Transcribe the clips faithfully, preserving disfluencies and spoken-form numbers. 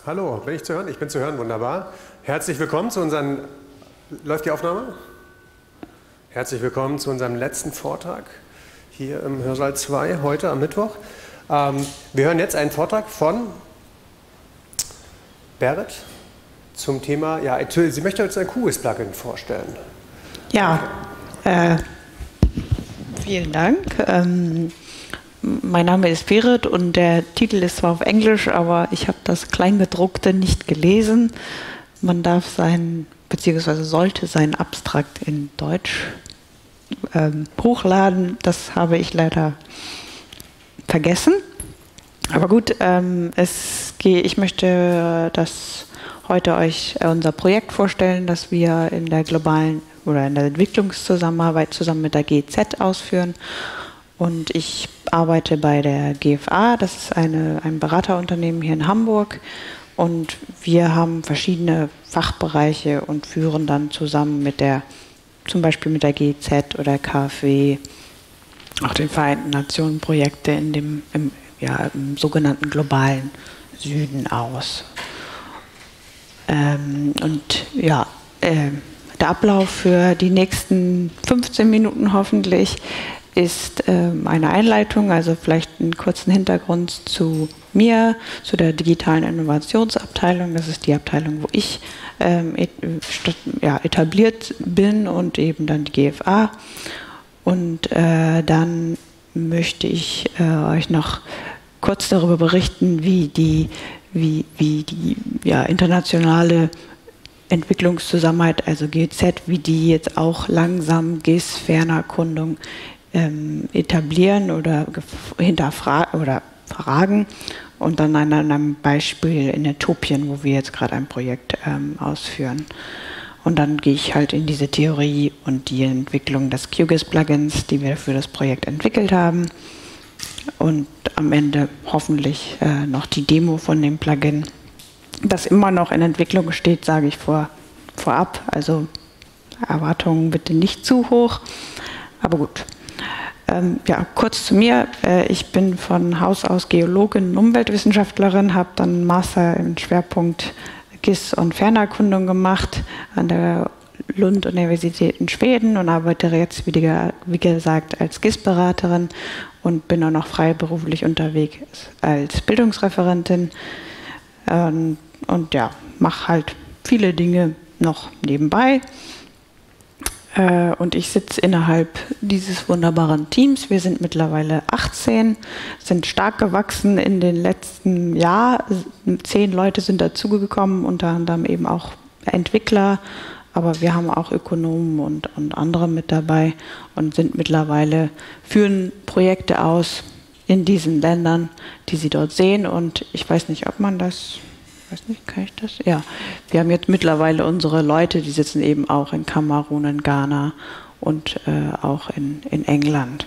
Hallo, bin ich zu hören? Ich bin zu hören, wunderbar. Herzlich willkommen zu unserem, läuft die Aufnahme? Herzlich willkommen zu unserem letzten Vortrag hier im Hörsaal zwei, heute am Mittwoch. Ähm, wir hören jetzt einen Vortrag von Berit zum Thema, ja, sie möchte uns ein QGIS-Plugin vorstellen. Ja, äh, vielen Dank. Ähm, Mein Name ist Berit und der Titel ist zwar auf Englisch, aber ich habe das Kleingedruckte nicht gelesen. Man darf sein, beziehungsweise sollte sein Abstrakt in Deutsch ähm, hochladen. Das habe ich leider vergessen. Aber gut, ähm, es geht, ich möchte das heute euch unser Projekt vorstellen, das wir in der globalen oder in der Entwicklungszusammenarbeit zusammen mit der G E Z ausführen. Und ich arbeite bei der G F A, das ist eine, ein Beraterunternehmen hier in Hamburg. Und wir haben verschiedene Fachbereiche und führen dann zusammen mit der, zum Beispiel mit der G E Z oder K f W, auch den Vereinten Nationen Projekte in dem, im, ja, im sogenannten globalen Süden aus. Ähm, und ja, äh, der Ablauf für die nächsten fünfzehn Minuten hoffentlich ist ähm, eine Einleitung, also vielleicht einen kurzen Hintergrund zu mir, zu der digitalen Innovationsabteilung. Das ist die Abteilung, wo ich ähm, et, ja, etabliert bin und eben dann die G F A. Und äh, dann möchte ich äh, euch noch kurz darüber berichten, wie die, wie, wie die ja, internationale Entwicklungszusammenarbeit, also G E Z, wie die jetzt auch langsam G I S-Fernerkundung ähm, etablieren oder hinterfragen oder fragen. Und dann an einem Beispiel in Äthiopien, wo wir jetzt gerade ein Projekt ähm, ausführen. Und dann gehe ich halt in diese Theorie und die Entwicklung des QGIS-Plugins, die wir für das Projekt entwickelt haben. Und am Ende hoffentlich äh, noch die Demo von dem Plugin, das immer noch in Entwicklung steht, sage ich vor, vorab. Also Erwartungen bitte nicht zu hoch. Aber gut. Ähm, ja, kurz zu mir. Äh, ich bin von Haus aus Geologin und Umweltwissenschaftlerin, habe dann einen Master im Schwerpunkt G I S und Fernerkundung gemacht an der Lund-Universität in Schweden und arbeite jetzt, wie, die, wie gesagt, als G I S-Beraterin und bin auch noch freiberuflich unterwegs als Bildungsreferentin. Ähm, und ja, mache halt viele Dinge noch nebenbei. Äh, und ich sitze innerhalb dieses wunderbaren Teams. Wir sind mittlerweile achtzehn, sind stark gewachsen in den letzten Jahren. Zehn Leute sind dazugekommen, unter anderem eben auch Entwickler. Aber wir haben auch Ökonomen und, und andere mit dabei und sind mittlerweile, führen Projekte aus in diesen Ländern, die Sie dort sehen. Und ich weiß nicht, ob man das, weiß nicht, kann ich das? Ja, wir haben jetzt mittlerweile unsere Leute, die sitzen eben auch in Kamerun, in Ghana und äh, auch in, in England.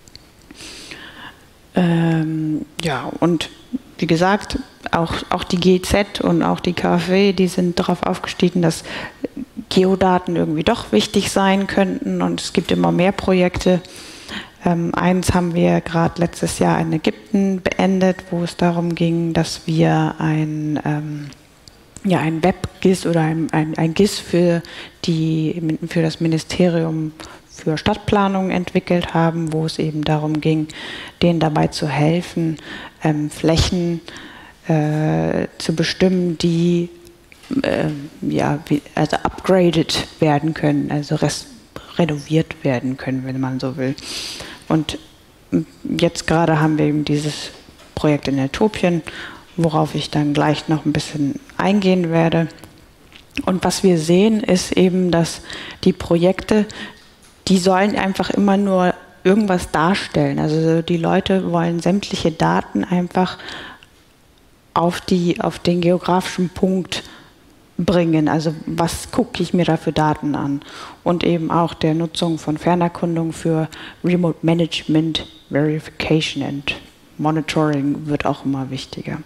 Ähm, ja, und wie gesagt, auch, auch die G E Z und auch die K f W, die sind darauf aufgestiegen, dass Geodaten irgendwie doch wichtig sein könnten. Und es gibt immer mehr Projekte. Ähm, eins haben wir gerade letztes Jahr in Ägypten beendet, wo es darum ging, dass wir ein, ähm, ja, ein Web-G I S oder ein, ein, ein G I S für, die, für das Ministerium für Stadtplanung entwickelt haben, wo es eben darum ging, denen dabei zu helfen, ähm, Flächen äh, zu bestimmen, die äh, ja, also upgraded werden können, also rest renoviert werden können, wenn man so will. Und jetzt gerade haben wir eben dieses Projekt in Äthiopien, worauf ich dann gleich noch ein bisschen eingehen werde. Und was wir sehen, ist eben, dass die Projekte, die sollen einfach immer nur irgendwas darstellen. Also die Leute wollen sämtliche Daten einfach auf, die, auf den geografischen Punkt bringen. Also was gucke ich mir da für Daten an? Und eben auch der Nutzung von Fernerkundung für Remote Management, Verification and Monitoring wird auch immer wichtiger.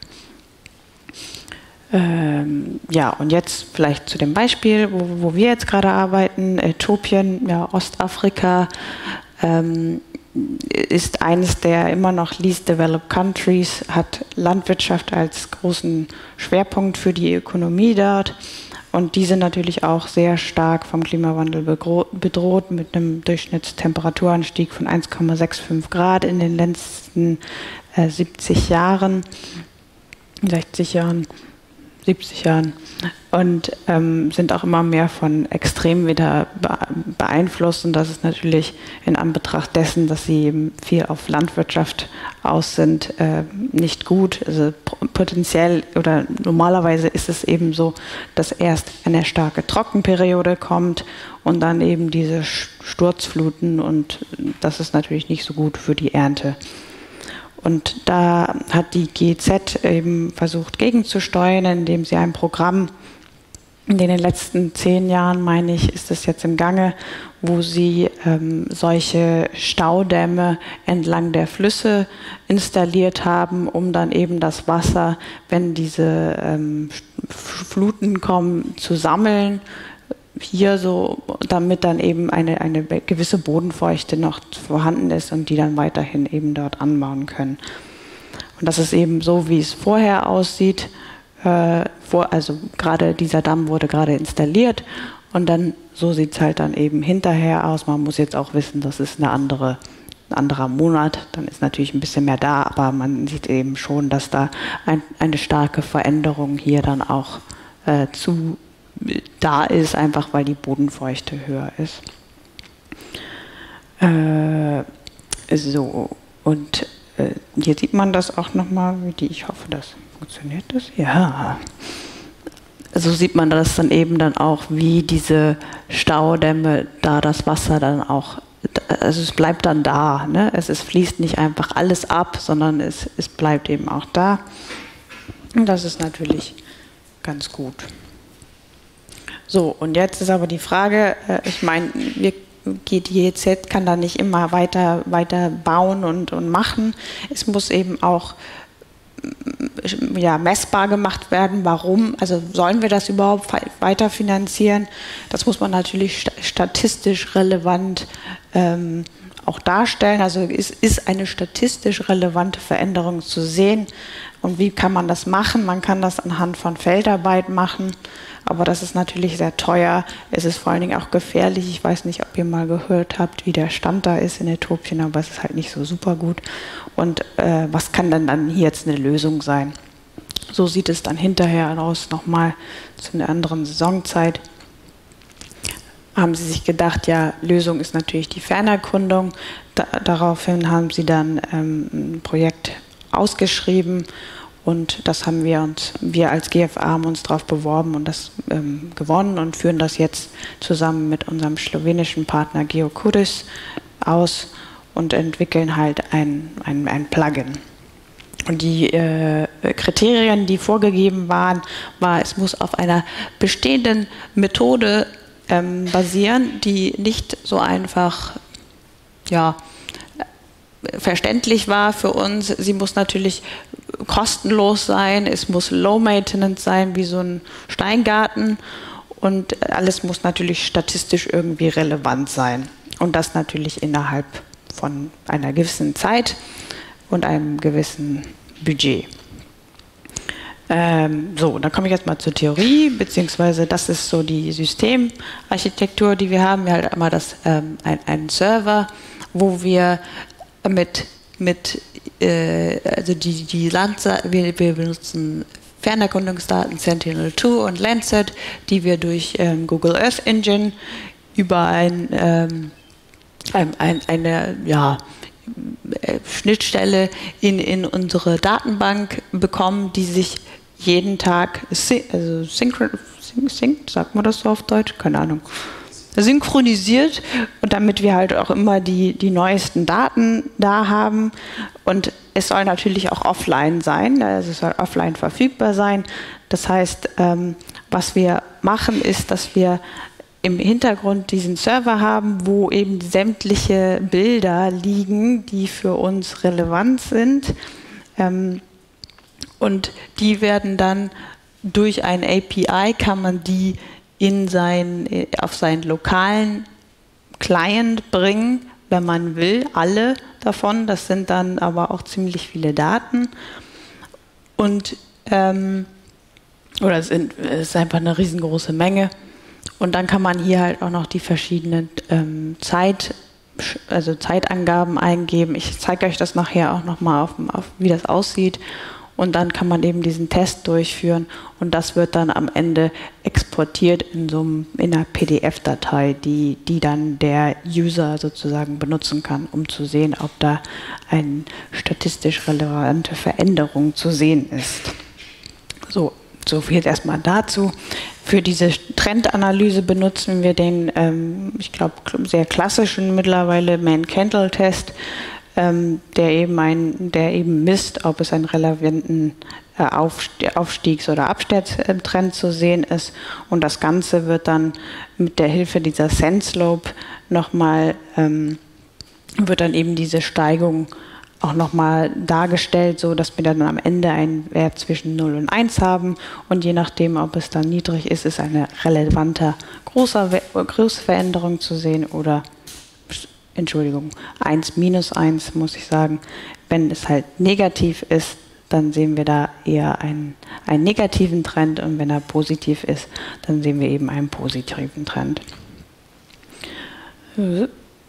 Ähm, ja, und jetzt vielleicht zu dem Beispiel, wo, wo wir jetzt gerade arbeiten, Äthiopien, ja, Ostafrika. Ähm, ist eines der immer noch least developed countries, hat Landwirtschaft als großen Schwerpunkt für die Ökonomie dort. Und die sind natürlich auch sehr stark vom Klimawandel bedroht, mit einem Durchschnittstemperaturanstieg von eins Komma fünfundsechzig Grad in den letzten äh, siebzig Jahren, sechzig Jahren, siebzig Jahren. Und ähm, sind auch immer mehr von Extremen wieder beeinflusst. Und das ist natürlich in Anbetracht dessen, dass sie eben viel auf Landwirtschaft aus sind, äh, nicht gut. Also potenziell oder normalerweise ist es eben so, dass erst eine starke Trockenperiode kommt und dann eben diese Sturzfluten. Und das ist natürlich nicht so gut für die Ernte. Und da hat die G E Z eben versucht gegenzusteuern, indem sie ein Programm in den letzten zehn Jahren, meine ich, ist es jetzt im Gange, wo sie ähm, solche Staudämme entlang der Flüsse installiert haben, um dann eben das Wasser, wenn diese ähm, Fluten kommen, zu sammeln. Hier so, damit dann eben eine, eine gewisse Bodenfeuchte noch vorhanden ist und die dann weiterhin eben dort anbauen können. Und das ist eben so, wie es vorher aussieht. Äh, vor, also gerade dieser Damm wurde gerade installiert und dann so sieht es halt dann eben hinterher aus. Man muss jetzt auch wissen, das ist eine andere, ein anderer Monat, dann ist natürlich ein bisschen mehr da, aber man sieht eben schon, dass da ein, eine starke Veränderung hier dann auch äh, zu da ist, einfach weil die Bodenfeuchte höher ist. Äh, so, und äh, hier sieht man das auch nochmal, wie ich hoffe, das funktioniert das? Ja. So sieht man das dann eben dann auch, wie diese Staudämme, da das Wasser dann auch, also es bleibt dann da, ne? Es, es fließt nicht einfach alles ab, sondern es, es bleibt eben auch da. Und das ist natürlich ganz gut. So, und jetzt ist aber die Frage, äh, ich meine, die G E Z kann da nicht immer weiter, weiter bauen und, und machen. Es muss eben auch ja, messbar gemacht werden. Warum? Also sollen wir das überhaupt weiter finanzieren? Das muss man natürlich statistisch relevant ähm, auch darstellen. Also ist, ist eine statistisch relevante Veränderung zu sehen. Und wie kann man das machen? Man kann das anhand von Feldarbeit machen. Aber das ist natürlich sehr teuer. Es ist vor allen Dingen auch gefährlich. Ich weiß nicht, ob ihr mal gehört habt, wie der Stand da ist in Äthiopien, aber es ist halt nicht so super gut. Und äh, was kann denn dann hier jetzt eine Lösung sein? So sieht es dann hinterher aus, nochmal zu einer anderen Saisonzeit. Haben sie sich gedacht, ja, Lösung ist natürlich die Fernerkundung. Da, daraufhin haben sie dann ähm, ein Projekt ausgeschrieben. Und das haben wir uns, wir als G F A haben uns darauf beworben und das ähm, gewonnen und führen das jetzt zusammen mit unserem slowenischen Partner GeoCuris aus und entwickeln halt ein, ein, ein Plugin. Und die äh, Kriterien, die vorgegeben waren, war, es muss auf einer bestehenden Methode ähm, basieren, die nicht so einfach, ja, verständlich war für uns. Sie muss natürlich kostenlos sein, es muss Low Maintenance sein, wie so ein Steingarten und alles muss natürlich statistisch irgendwie relevant sein und das natürlich innerhalb von einer gewissen Zeit und einem gewissen Budget. Ähm, so, dann komme ich jetzt mal zur Theorie, beziehungsweise das ist so die Systemarchitektur, die wir haben. Wir haben halt einmal das, ähm, ein, einen Server, wo wir mit, mit äh, also die, die Landsat, wir, wir benutzen Fernerkundungsdaten Sentinel zwei und Landsat, die wir durch ähm, Google Earth Engine über ein, ähm, ein, ein, eine ja, Schnittstelle in, in unsere Datenbank bekommen, die sich jeden Tag, also synchron, sync, sagt man das so auf Deutsch? Keine Ahnung. Synchronisiert und damit wir halt auch immer die, die neuesten Daten da haben und es soll natürlich auch offline sein, also es soll offline verfügbar sein. Das heißt, ähm, was wir machen ist, dass wir im Hintergrund diesen Server haben, wo eben sämtliche Bilder liegen, die für uns relevant sind ähm, und die werden dann durch ein A P I kann man die in sein, auf seinen lokalen Client bringen, wenn man will, alle davon. Das sind dann aber auch ziemlich viele Daten. Und ähm, oder es sind, es ist einfach eine riesengroße Menge. Und dann kann man hier halt auch noch die verschiedenen ähm, Zeit, also Zeitangaben eingeben. Ich zeige euch das nachher auch nochmal, auf, auf, wie das aussieht. Und dann kann man eben diesen Test durchführen und das wird dann am Ende exportiert in so einem, in einer P D F-Datei, die, die dann der User sozusagen benutzen kann, um zu sehen, ob da eine statistisch relevante Veränderung zu sehen ist. So, so viel erstmal dazu. Für diese Trendanalyse benutzen wir den, ähm, ich glaube, sehr klassischen mittlerweile Mann-Kendall-Test, ähm, der eben ein, der eben misst, ob es einen relevanten äh, Aufstiegs- oder Absturztrend zu sehen ist. Und das Ganze wird dann mit der Hilfe dieser Sense-Slope nochmal, ähm, wird dann eben diese Steigung auch nochmal dargestellt, so dass wir dann am Ende einen Wert zwischen null und eins haben und je nachdem, ob es dann niedrig ist, ist eine relevante große, große Veränderung zu sehen oder, Entschuldigung, eins minus eins muss ich sagen. Wenn es halt negativ ist, dann sehen wir da eher einen, einen negativen Trend und wenn er positiv ist, dann sehen wir eben einen positiven Trend. So.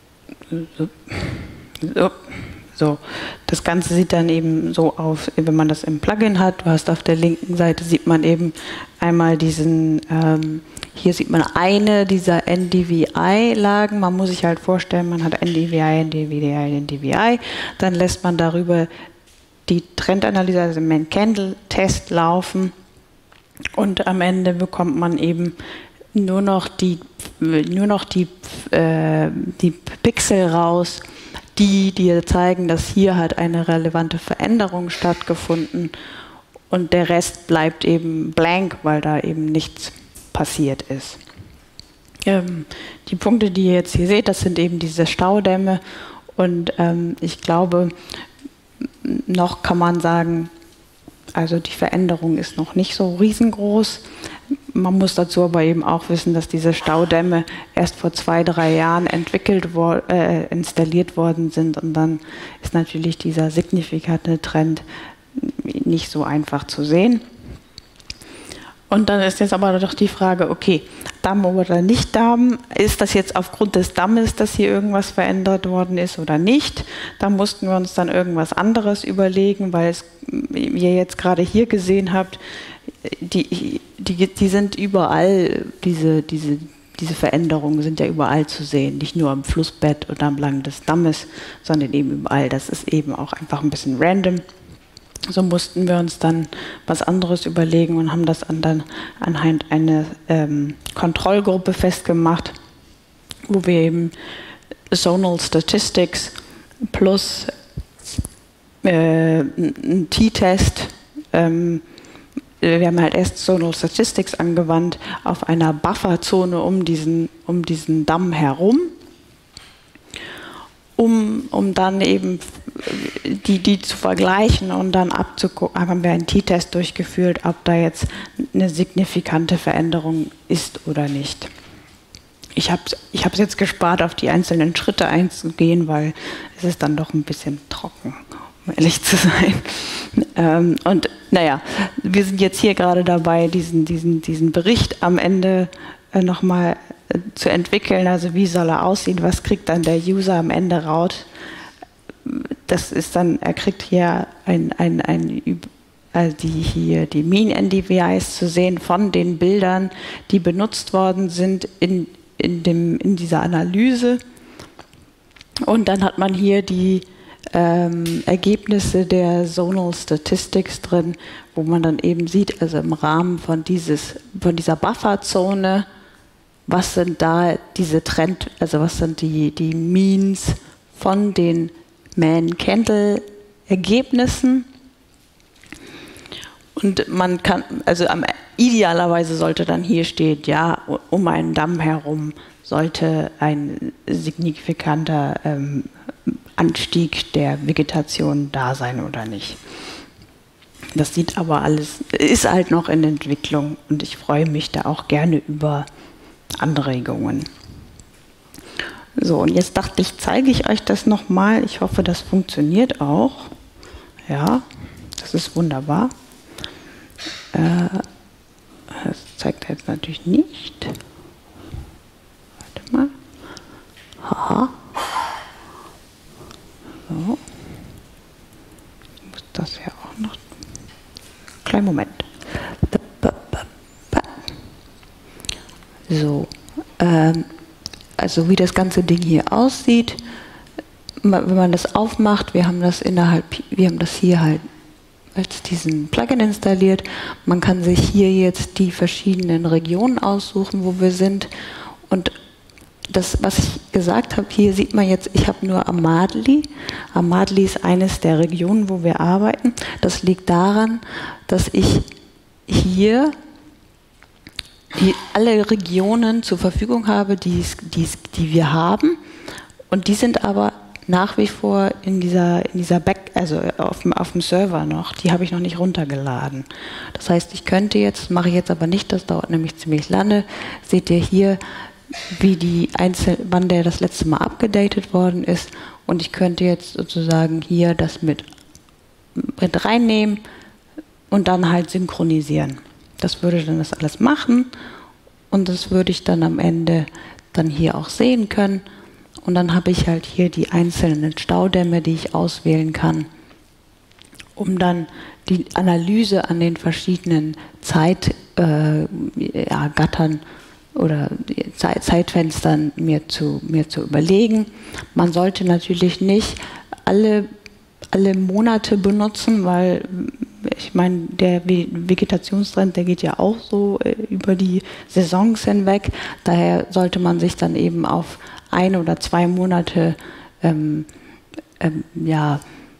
So. So, das Ganze sieht dann eben so aus, wenn man das im Plugin hat. Du hast auf der linken Seite sieht man eben einmal diesen, ähm, hier sieht man eine dieser N D V I-Lagen. Man muss sich halt vorstellen, man hat N D V I, N D V I, N D V I. Dann lässt man darüber die Trendanalyse, also den Mann-Kendall-Test laufen. Und am Ende bekommt man eben nur noch die, nur noch die, äh, die Pixel raus, die dir zeigen, dass hier halt eine relevante Veränderung stattgefunden und der Rest bleibt eben blank, weil da eben nichts passiert ist. Ähm, die Punkte, die ihr jetzt hier seht, das sind eben diese Staudämme und ähm, ich glaube, noch kann man sagen, also die Veränderung ist noch nicht so riesengroß. Man muss dazu aber eben auch wissen, dass diese Staudämme erst vor zwei, drei Jahren entwickelt wor- äh, installiert worden sind und dann ist natürlich dieser signifikante Trend nicht so einfach zu sehen. Und dann ist jetzt aber doch die Frage, okay, Damm oder nicht Damm, ist das jetzt aufgrund des Dammes, dass hier irgendwas verändert worden ist oder nicht? Da mussten wir uns dann irgendwas anderes überlegen, weil es, wie ihr jetzt gerade hier gesehen habt, die, die, die sind überall, diese, diese, diese Veränderungen sind ja überall zu sehen, nicht nur am Flussbett oder am Lang des Dammes, sondern eben überall. Das ist eben auch einfach ein bisschen random. So mussten wir uns dann was anderes überlegen und haben das an dann anhand einer ähm, Kontrollgruppe festgemacht, wo wir eben Zonal Statistics plus äh, einen T-Test, ähm, wir haben halt erst Zonal Statistics angewandt auf einer Bufferzone um diesen, um diesen Damm herum, um, um dann eben die, die zu vergleichen und dann abzugucken, haben wir einen T-Test durchgeführt, ob da jetzt eine signifikante Veränderung ist oder nicht. Ich habe ich habe es jetzt gespart, auf die einzelnen Schritte einzugehen, weil es ist dann doch ein bisschen trocken, um ehrlich zu sein. Ähm, und naja, wir sind jetzt hier gerade dabei, diesen, diesen, diesen Bericht am Ende äh, nochmal äh, zu entwickeln. Also wie soll er aussehen, was kriegt dann der User am Ende raus? Das ist dann, er kriegt hier ein, ein, ein also die hier die Mean-N D V Is zu sehen von den Bildern, die benutzt worden sind in, in, dem, in dieser Analyse. Und dann hat man hier die ähm, Ergebnisse der Zonal Statistics drin, wo man dann eben sieht, also im Rahmen von, dieses, von dieser Bufferzone, was sind da diese Trend, also was sind die, die Means von den Mann-Kendall-Ergebnissen. Und man kann, also am, idealerweise sollte dann hier stehen, ja, um einen Damm herum sollte ein signifikanter ähm, Anstieg der Vegetation da sein oder nicht. Das sieht aber alles, ist halt noch in Entwicklung und ich freue mich da auch gerne über Anregungen. So, und jetzt dachte ich, zeige ich euch das nochmal. Ich hoffe, das funktioniert auch. Ja, das ist wunderbar. Äh, das zeigt er jetzt natürlich nicht. Warte mal. Haha. So. Ich muss das ja auch noch. Kleinen Moment. So. Ähm, also wie das ganze Ding hier aussieht, wenn man das aufmacht, wir haben das innerhalb, wir haben das hier halt als diesen Plugin installiert. Man kann sich hier jetzt die verschiedenen Regionen aussuchen, wo wir sind. Und das, was ich gesagt habe, hier sieht man jetzt, ich habe nur Amadli. Amadli ist eines der Regionen, wo wir arbeiten. Das liegt daran, dass ich hier die, alle Regionen zur Verfügung habe, die, die, die wir haben. Und die sind aber nach wie vor in dieser, in dieser Back, also auf dem, auf dem Server noch, die habe ich noch nicht runtergeladen. Das heißt, ich könnte jetzt, mache ich jetzt aber nicht, das dauert nämlich ziemlich lange, seht ihr hier, wie die Einzel wann der das letzte Mal abgedatet worden ist, und ich könnte jetzt sozusagen hier das mit, mit reinnehmen und dann halt synchronisieren. Das würde dann das alles machen und das würde ich dann am Ende dann hier auch sehen können. Und dann habe ich halt hier die einzelnen Staudämme, die ich auswählen kann, um dann die Analyse an den verschiedenen Zeitgattern äh, ja, Gattern oder Zeit, Zeitfenstern mir zu, mir zu überlegen. Man sollte natürlich nicht alle, alle Monate benutzen, weil ich meine, der Vegetationstrend, der geht ja auch so äh, über die Saisons hinweg. Daher sollte man sich dann eben auf ein oder zwei Monate ähm, ähm, ja,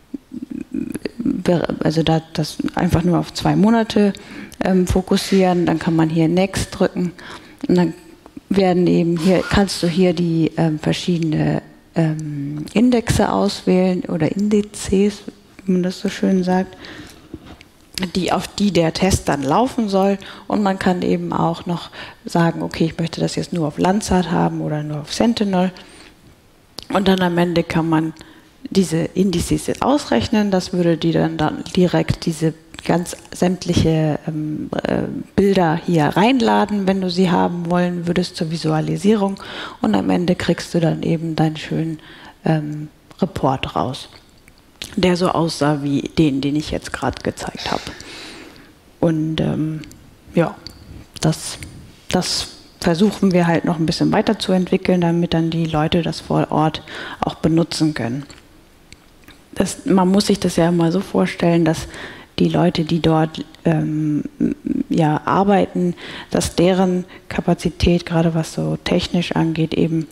also da, das einfach nur auf zwei Monate ähm, fokussieren. Dann kann man hier Next drücken und dann werden eben hier, kannst du hier die ähm, verschiedene ähm, Indexe auswählen oder Indizes, wie man das so schön sagt, die, auf die der Test dann laufen soll, und man kann eben auch noch sagen, okay, ich möchte das jetzt nur auf Landsat haben oder nur auf Sentinel, und dann am Ende kann man diese Indizes ausrechnen. Das würde die dann, dann direkt diese ganz sämtliche ähm, äh, Bilder hier reinladen, wenn du sie haben wollen würdest zur Visualisierung, und am Ende kriegst du dann eben deinen schönen ähm, Report raus, der so aussah wie den, den ich jetzt gerade gezeigt habe. Und ähm, ja, das, das versuchen wir halt noch ein bisschen weiterzuentwickeln, damit dann die Leute das vor Ort auch benutzen können. Das, man muss sich das ja immer so vorstellen, dass die Leute, die dort ähm, ja, arbeiten, dass deren Kapazität, gerade was so technisch angeht, eben,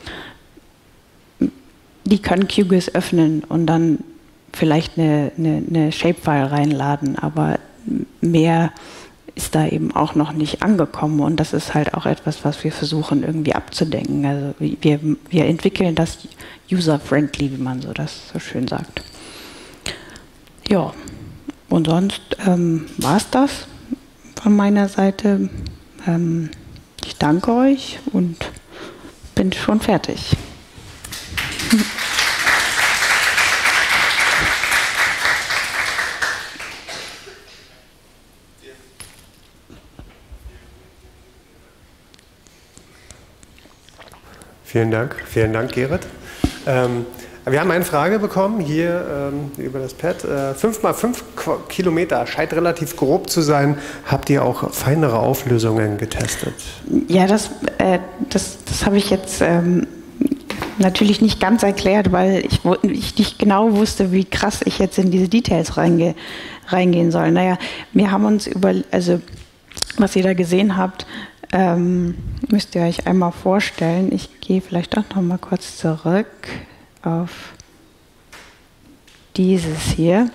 die können QGIS öffnen und dann vielleicht eine, eine, eine Shapefile reinladen, aber mehr ist da eben auch noch nicht angekommen, und das ist halt auch etwas, was wir versuchen irgendwie abzudenken. Also wir, wir entwickeln das user-friendly, wie man so das so schön sagt. Ja, und sonst ähm, war es das von meiner Seite. Ähm, ich danke euch und bin schon fertig. Vielen Dank, vielen Dank, Gerrit. Ähm, wir haben eine Frage bekommen hier ähm, über das Pad. Äh, fünf mal fünf Kilometer scheint relativ grob zu sein. Habt ihr auch feinere Auflösungen getestet? Ja, das, äh, das, das habe ich jetzt ähm, natürlich nicht ganz erklärt, weil ich, ich nicht genau wusste, wie krass ich jetzt in diese Details reinge, reingehen soll. Naja, wir haben uns über, also was ihr da gesehen habt, Ähm, müsst ihr euch einmal vorstellen. Ich gehe vielleicht auch noch mal kurz zurück auf dieses hier.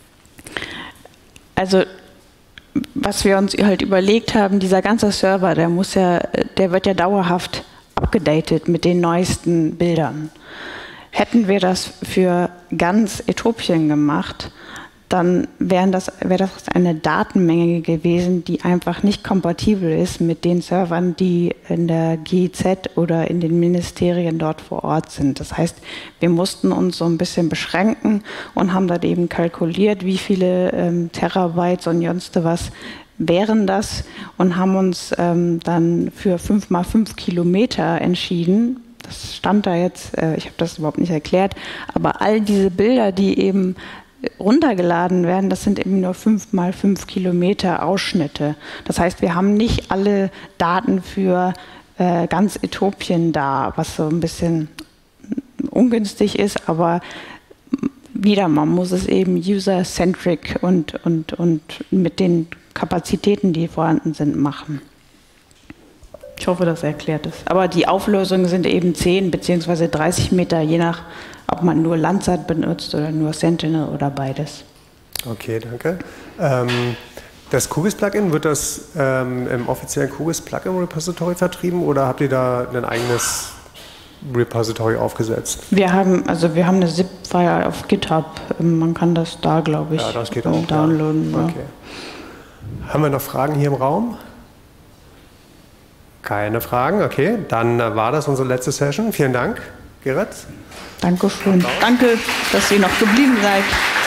Also was wir uns halt überlegt haben, dieser ganze Server, der muss ja, der wird ja dauerhaft abgedatet mit den neuesten Bildern. Hätten wir das für ganz Äthiopien gemacht, dann wären das, wäre das eine Datenmenge gewesen, die einfach nicht kompatibel ist mit den Servern, die in der G I Z oder in den Ministerien dort vor Ort sind. Das heißt, wir mussten uns so ein bisschen beschränken und haben dann eben kalkuliert, wie viele ähm, Terabyte und sonst was wären das und haben uns ähm, dann für fünf mal fünf Kilometer entschieden. Das stand da jetzt, äh, ich habe das überhaupt nicht erklärt, aber all diese Bilder, die eben runtergeladen werden, das sind eben nur fünf mal fünf Kilometer Ausschnitte. Das heißt, wir haben nicht alle Daten für äh, ganz Äthiopien da, was so ein bisschen ungünstig ist, aber wieder, man muss es eben user-centric und, und, und mit den Kapazitäten, die vorhanden sind, machen. Ich hoffe, das erklärt es. Aber die Auflösungen sind eben zehn bzw. dreißig Meter, je nach, ob man nur Landsat benutzt oder nur Sentinel oder beides. Okay, danke. Ähm, das QGIS-Plugin, wird das ähm, im offiziellen QGIS-Plugin-Repository vertrieben oder habt ihr da ein eigenes Repository aufgesetzt? Wir haben, also wir haben eine ZIP-File auf GitHub. Man kann das da, glaube ich, ja, das geht auch, downloaden. Ja. Okay. Ja. Haben wir noch Fragen hier im Raum? Keine Fragen, okay. Dann war das unsere letzte Session. Vielen Dank, Gerrit. Dankeschön. Danke, dass ihr noch geblieben seid.